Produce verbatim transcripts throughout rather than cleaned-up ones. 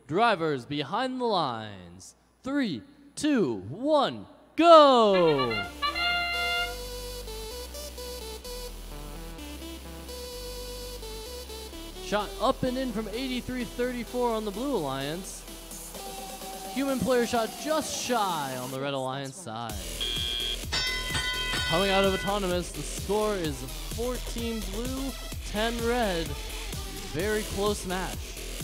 Drivers behind the lines. Three, two, one, go! Shot up and in from eighty-three thirty-four on the Blue Alliance. Human player shot just shy on the Red Alliance side. Coming out of Autonomous, the score is fourteen blue, ten red. Very close match.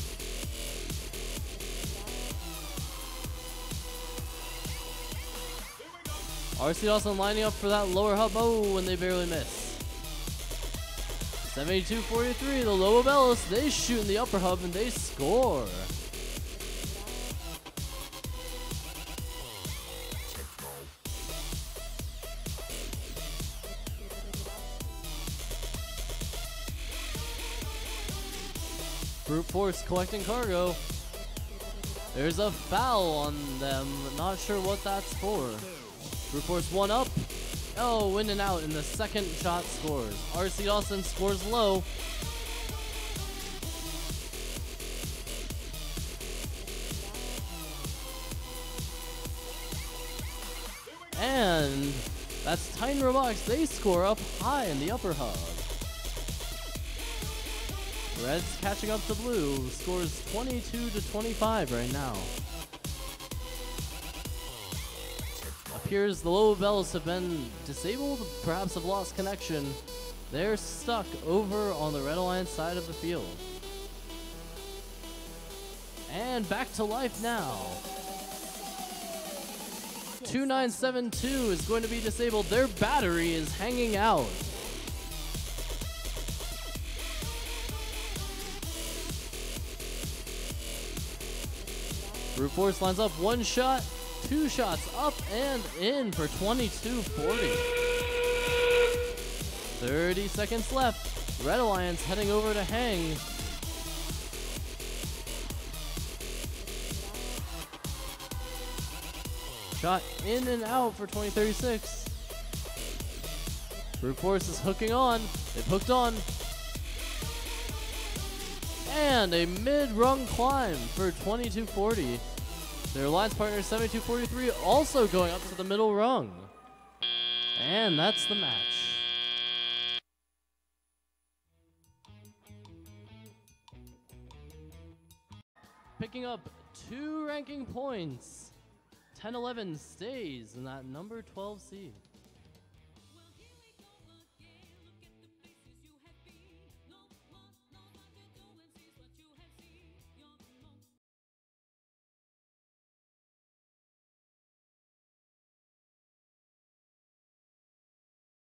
R C Dawson lining up for that lower hub. Oh, and they barely miss. seventy-two forty-three, the Lobobellos, they shoot in the upper hub and they score. Brute Force collecting cargo. There's a foul on them, not sure what that's for. Brute Force one up. Oh, in and out, and the second shot scores. R C Dawson scores low. And that's Titan Robotics. They score up high in the upper hub. Red's catching up to Blue. Scores twenty-two to twenty-five right now. Appears the Lobobellos have been disabled, perhaps have lost connection. They're stuck over on the Red Alliance side of the field. And back to life now. two nine seven two is going to be disabled. Their battery is hanging out. Brute Force lines up one shot, two shots up and in for twenty-two forty. thirty seconds left. Red Alliance heading over to hang. Shot in and out for twenty thirty-six. Brute Force is hooking on. They've hooked on. And a mid-rung climb for twenty-two forty. Their alliance partner seventy-two forty-three also going up to the middle rung. And that's the match. Picking up two ranking points. ten eleven stays in that number twelve seed.